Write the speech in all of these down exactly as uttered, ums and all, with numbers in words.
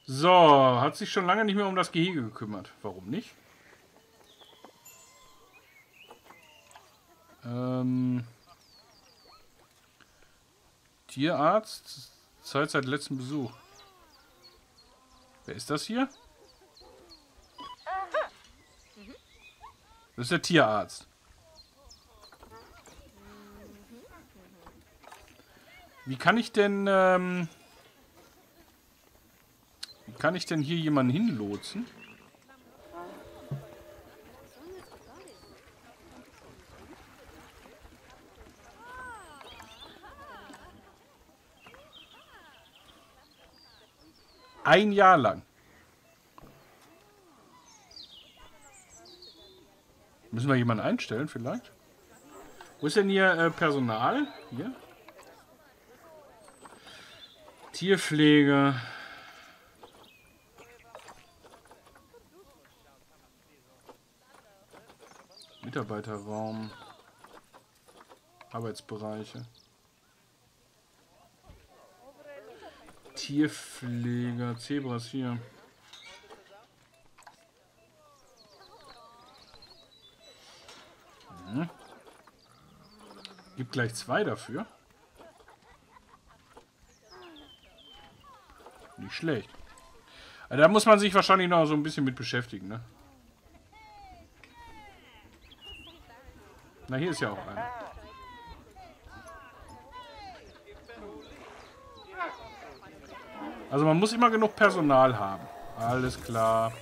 So, hat sich schon lange nicht mehr um das Gehege gekümmert. Warum nicht? Ähm, Tierarzt, Zeit seit letztem Besuch. Wer ist das hier? Das ist der Tierarzt. Wie kann ich denn, ähm, wie kann ich denn hier jemanden hinlotsen? Ein Jahr lang. Müssen wir jemanden einstellen vielleicht? Wo ist denn hier äh, Personal? Hier? Tierpflege. Mitarbeiterraum. Arbeitsbereiche. Tierpfleger. Zebras hier. Mhm. Gibt gleich zwei dafür. Nicht schlecht. Also da muss man sich wahrscheinlich noch so ein bisschen mit beschäftigen, ne? Na, hier ist ja auch einer. Also man muss immer genug Personal haben. Alles klar.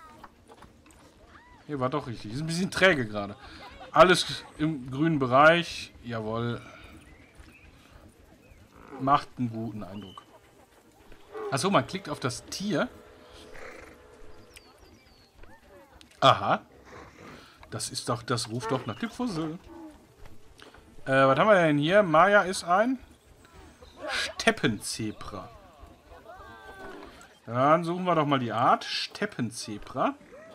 Hier war doch richtig. Ist ein bisschen träge gerade. Alles im grünen Bereich. Jawohl. Macht einen guten Eindruck. Achso, man klickt auf das Tier. Aha. Das ist doch, das ruft doch nach dem Fussel. Äh, was haben wir denn hier? Maya ist ein Steppenzebra. Dann suchen wir doch mal die Art. Steppenzebra.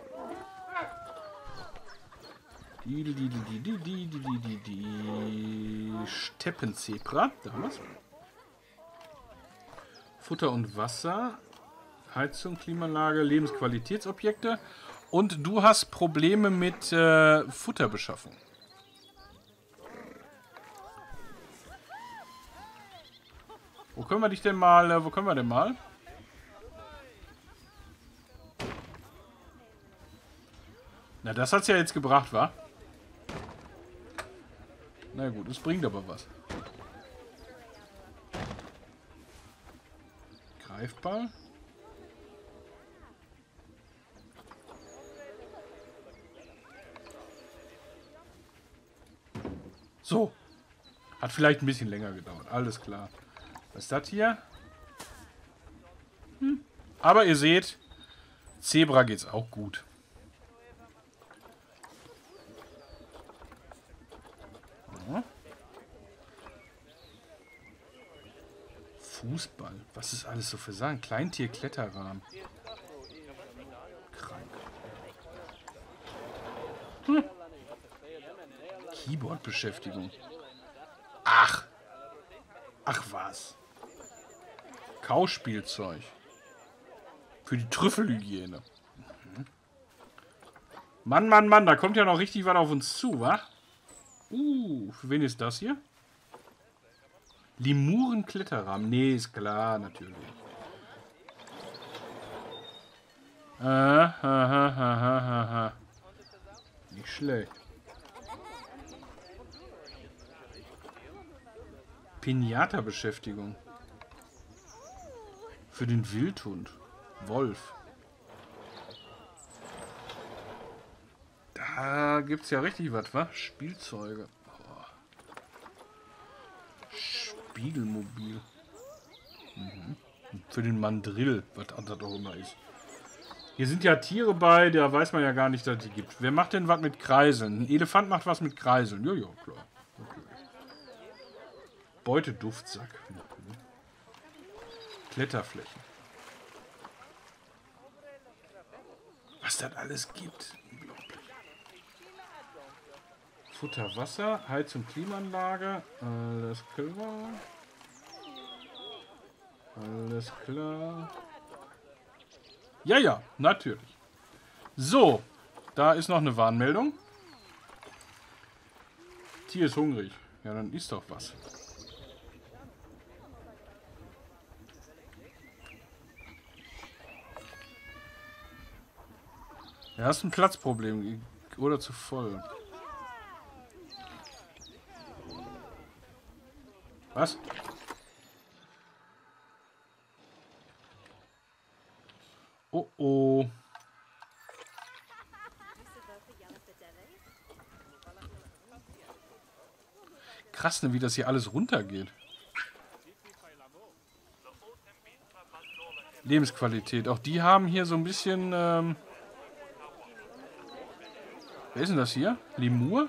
Die, die, die, die, die, die, die, die, die, Steppenzebra. Da haben wir es. Futter und Wasser. Heizung, Klimaanlage, Lebensqualitätsobjekte. Und du hast Probleme mit äh, Futterbeschaffung. Wo können wir dich denn mal, äh, wo können wir denn mal? Na, das hat's ja jetzt gebracht, wa? Na gut, es bringt aber was. Greifball. So. Hat vielleicht ein bisschen länger gedauert. Alles klar. Was ist das hier? Hm. Aber ihr seht, Zebra geht's auch gut. Ja. Fußball. Was ist alles so für Sachen? Kleintier-Kletterrahmen. Krank. Hm. Keyboard-Beschäftigung. Ach. Ach was. Kauspielzeug. Für die Trüffelhygiene. Mhm. Mann, Mann, Mann, da kommt ja noch richtig was auf uns zu, wa? Uh, für wen ist das hier? Limuren-Kletterrahmen. Nee, ist klar, natürlich. Aha, aha, aha, aha. Nicht schlecht. Pinata-Beschäftigung. Für den Wildhund. Wolf. Da gibt's ja richtig was, wa? Spielzeuge. Oh. Spiegelmobil. Mhm. Für den Mandrill, was das auch immer ist. Hier sind ja Tiere bei, da weiß man ja gar nicht, dass die gibt. Wer macht denn was mit Kreiseln? Ein Elefant macht was mit Kreiseln. Ja, ja, klar. Okay. Beuteduftsack. Mhm. Kletterflächen. Was das alles gibt. Unglaublich. Futter, Wasser, Heizung, Klimaanlage. Alles klar. Alles klar. Ja, ja, natürlich. So, da ist noch eine Warnmeldung. Tier ist hungrig. Ja, dann isst doch was. Ja, hast ein Platzproblem. Oder zu voll. Was? Oh oh. Krass, ne, wie das hier alles runtergeht. Lebensqualität. Auch die haben hier so ein bisschen... Ähm Wer ist denn das hier? Lemur?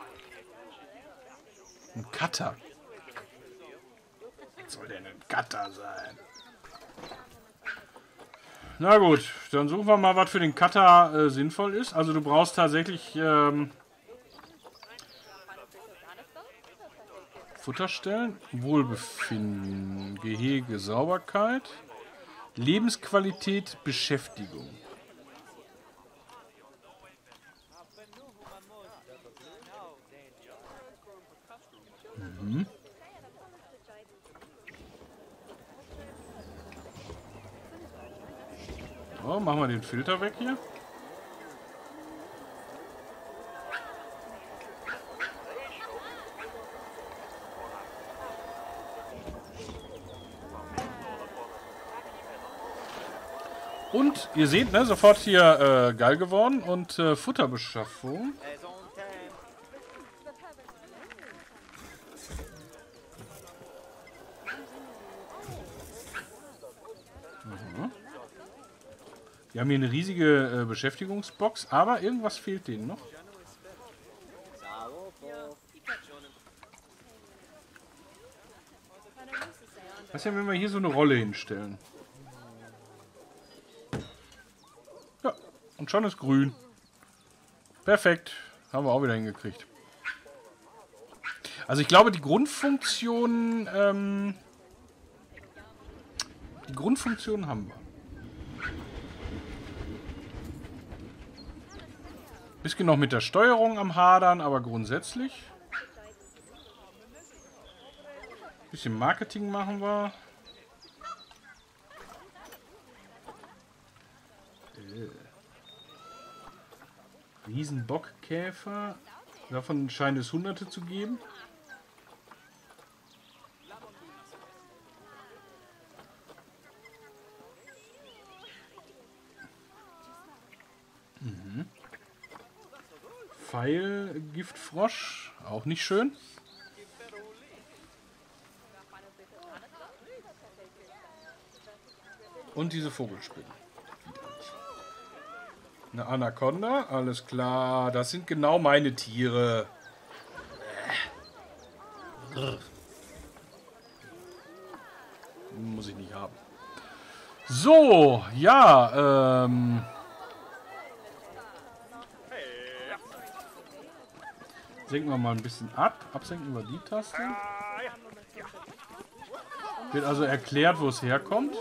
Ein Cutter. Was soll denn ein Cutter sein? Na gut, dann suchen wir mal, was für den Cutter äh, sinnvoll ist. Also du brauchst tatsächlich ähm, Futterstellen, Wohlbefinden, Gehege, Sauberkeit, Lebensqualität, Beschäftigung. Mhm. So, machen wir den Filter weg hier. Und ihr seht, ne, sofort hier äh, geil geworden und äh, Futterbeschaffung. Mhm. Wir haben hier eine riesige äh, Beschäftigungsbox, aber irgendwas fehlt denen noch. Was ist denn, wenn wir hier so eine Rolle hinstellen? Ja, und schon ist grün. Perfekt. Haben wir auch wieder hingekriegt. Also ich glaube, die Grundfunktion, ähm, die Grundfunktion haben wir. Bisschen noch mit der Steuerung am Hadern, aber grundsätzlich. Bisschen Marketing machen wir. Äh. Riesenbockkäfer. Davon scheint es Hunderte zu geben. Mhm. Pfeilgiftfrosch, auch nicht schön. Und diese Vogelspinne. Eine Anaconda, alles klar. Das sind genau meine Tiere. Muss ich nicht haben. So, ja, ähm... senken wir mal ein bisschen ab. Absenken wir die Taste. Wird also erklärt, wo es herkommt.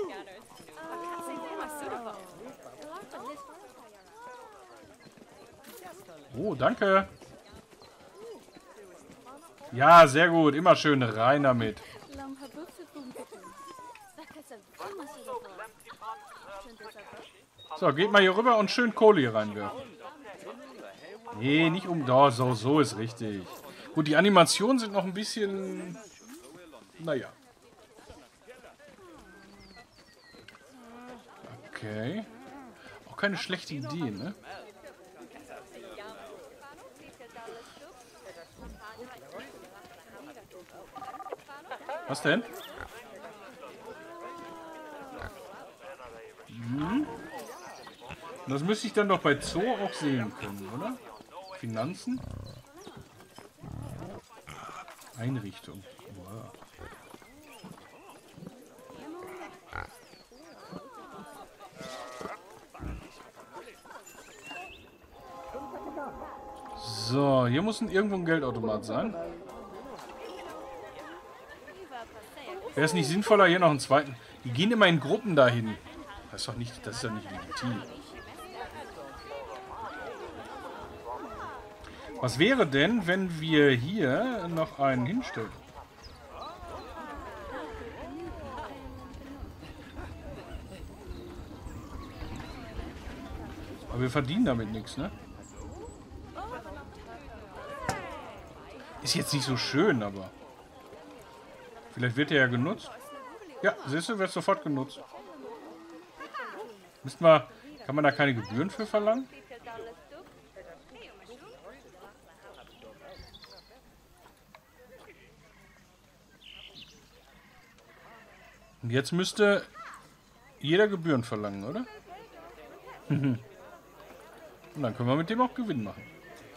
Oh, danke. Ja, sehr gut. Immer schön rein damit. So, geht mal hier rüber und schön Kohle hier reinwerfen. Nee, nicht um... Oh, so, so ist richtig. Gut, die Animationen sind noch ein bisschen... Naja. Okay. Auch keine schlechte Idee, ne? Was denn? Hm. Das müsste ich dann doch bei Zoo auch sehen können, oder? Finanzen? Einrichtung. Wow. So, hier muss ein, irgendwo ein Geldautomat sein. Wäre es nicht sinnvoller, hier noch einen zweiten... Die gehen immer in Gruppen dahin. Das ist doch nicht, das ist doch nicht legitim. Was wäre denn, wenn wir hier noch einen hinstellen? Aber wir verdienen damit nichts, ne? Ist jetzt nicht so schön, aber... Vielleicht wird der ja genutzt. Ja, siehst du, wird sofort genutzt. Müssen wir... Kann man da keine Gebühren für verlangen? Und jetzt müsste jeder Gebühren verlangen, oder? Und dann können wir mit dem auch Gewinn machen.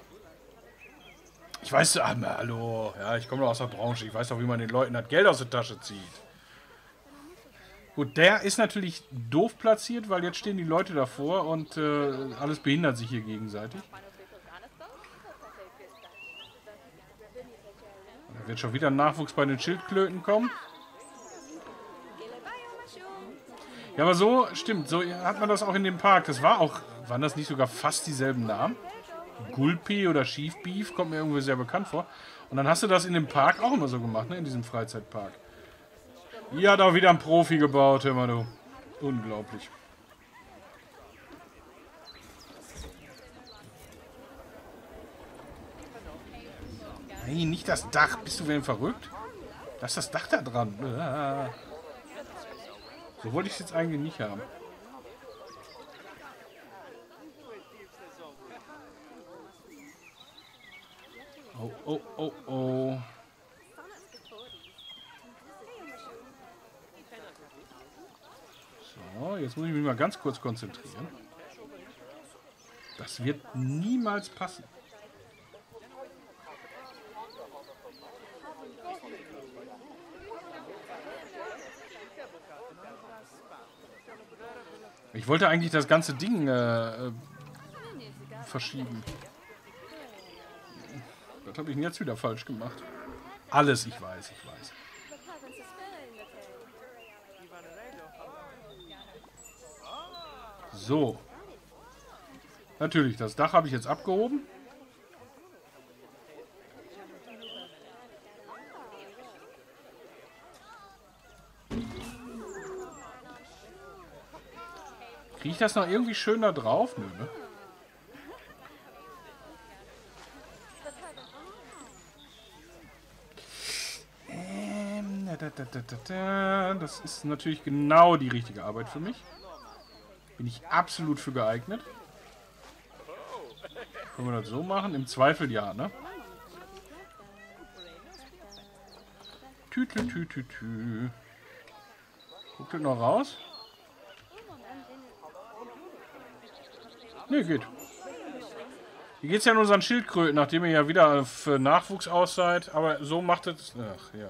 Ich weiß, ah, hallo, ja, ich komme doch aus der Branche. Ich weiß doch, wie man den Leuten das Geld aus der Tasche zieht. Gut, der ist natürlich doof platziert, weil jetzt stehen die Leute davor und äh, alles behindert sich hier gegenseitig. Da wird schon wieder ein Nachwuchs bei den Schildklöten kommen. Ja, aber so, stimmt, so hat man das auch in dem Park. Das war auch, waren das nicht sogar fast dieselben Namen? Gulpi oder Chief Beef, kommt mir irgendwie sehr bekannt vor. Und dann hast du das in dem Park auch immer so gemacht, ne, in diesem Freizeitpark. Hier hat auch wieder ein Profi gebaut, hör mal du. Unglaublich. Nein, nicht das Dach. Bist du denn verrückt? Da ist das Dach da dran. Ah. So wollte ich es jetzt eigentlich nicht haben. Oh, oh, oh, oh. So, jetzt muss ich mich mal ganz kurz konzentrieren. Das wird niemals passen. Ich wollte eigentlich das ganze Ding äh, äh, verschieben. Das habe ich jetzt wieder falsch gemacht. Alles, ich weiß, ich weiß. So. Natürlich, das Dach habe ich jetzt abgehoben. Kriege ich das noch irgendwie schön da drauf? Nö, ne? Ähm, da, da, da, da, da. Das ist natürlich genau die richtige Arbeit für mich. Bin ich absolut für geeignet. Können wir das so machen? Im Zweifel ja, ne? Tü, tü, tü, tü, tü. Guckt ihr noch raus? Ne, geht. Hier geht es ja an unseren Schildkröten, nachdem ihr ja wieder für Nachwuchs aus seid. Aber so macht es... Ach, ja.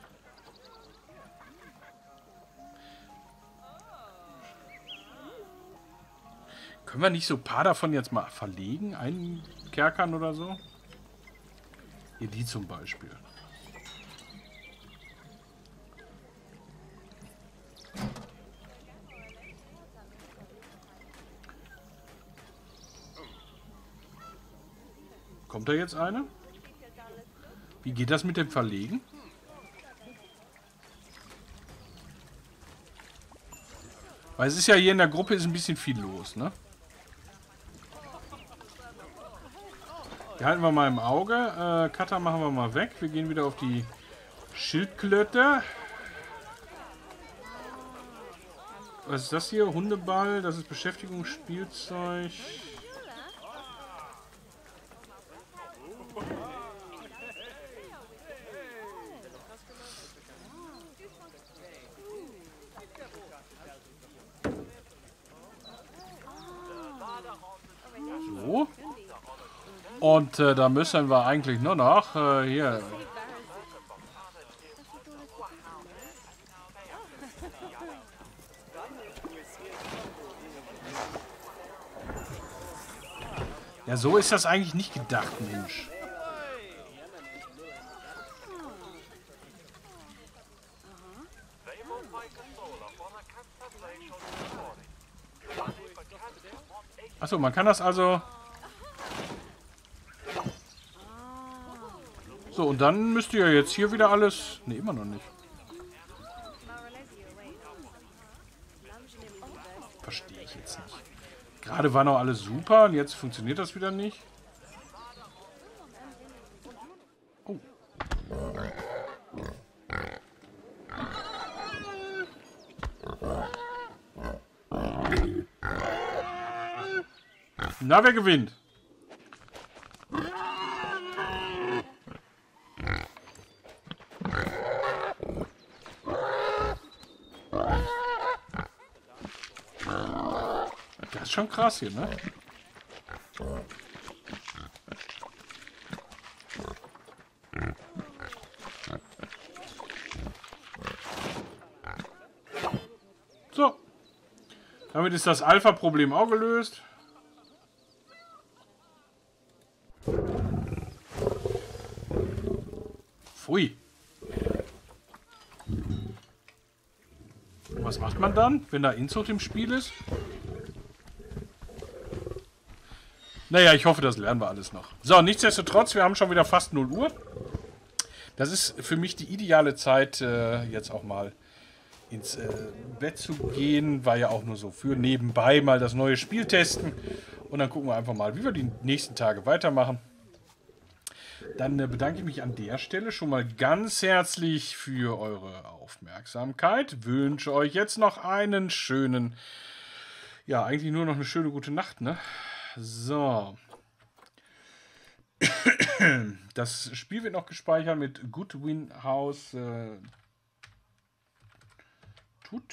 Können wir nicht so ein paar davon jetzt mal verlegen? Einen Kerkern oder so? Hier die zum Beispiel. Kommt da jetzt eine? Wie geht das mit dem Verlegen? Weil es ist ja hier in der Gruppe ist ein bisschen viel los, ne? Die halten wir mal im Auge. Äh, Cutter machen wir mal weg. Wir gehen wieder auf die Schildklöte. Was ist das hier? Hundeball. Das ist Beschäftigungsspielzeug. So. Und äh, da müssen wir eigentlich nur noch äh, hier. Ja, so ist das eigentlich nicht gedacht, Mensch. Achso, man kann das also... So, und dann müsst ihr jetzt hier wieder alles... Ne, immer noch nicht. Verstehe ich jetzt nicht. Gerade war noch alles super und jetzt funktioniert das wieder nicht. Oh. Na, wer gewinnt? Das ist schon krass hier, ne? So. Damit ist das Alpha-Problem auch gelöst. Pfui. Was macht man dann, wenn da Inzucht im Spiel ist? Naja, ich hoffe, das lernen wir alles noch. So, nichtsdestotrotz, wir haben schon wieder fast null Uhr. Das ist für mich die ideale Zeit, äh, jetzt auch mal ins äh, Bett zu gehen. War ja auch nur so für nebenbei mal das neue Spiel testen. Und dann gucken wir einfach mal, wie wir die nächsten Tage weitermachen. Dann äh, bedanke ich mich an der Stelle schon mal ganz herzlich für eure Aufmerksamkeit. Wünsche euch jetzt noch einen schönen, ja, eigentlich nur noch eine schöne gute Nacht, ne? So. Das Spiel wird noch gespeichert mit Goodwin House äh, Tut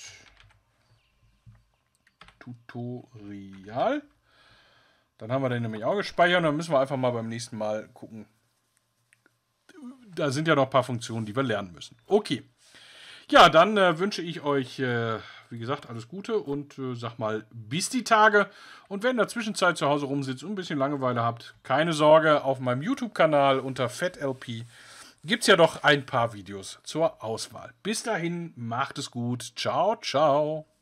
Tutorial. Dann haben wir den nämlich auch gespeichert und dann müssen wir einfach mal beim nächsten Mal gucken. Da sind ja noch ein paar Funktionen, die wir lernen müssen. Okay. Ja, dann äh, wünsche ich euch, äh, wie gesagt, alles Gute und äh, sag mal, bis die Tage. Und wenn in der Zwischenzeit zu Hause rumsitzt und ein bisschen Langeweile habt, keine Sorge, auf meinem YouTube-Kanal unter FatLP gibt es ja doch ein paar Videos zur Auswahl. Bis dahin, macht es gut. Ciao, ciao.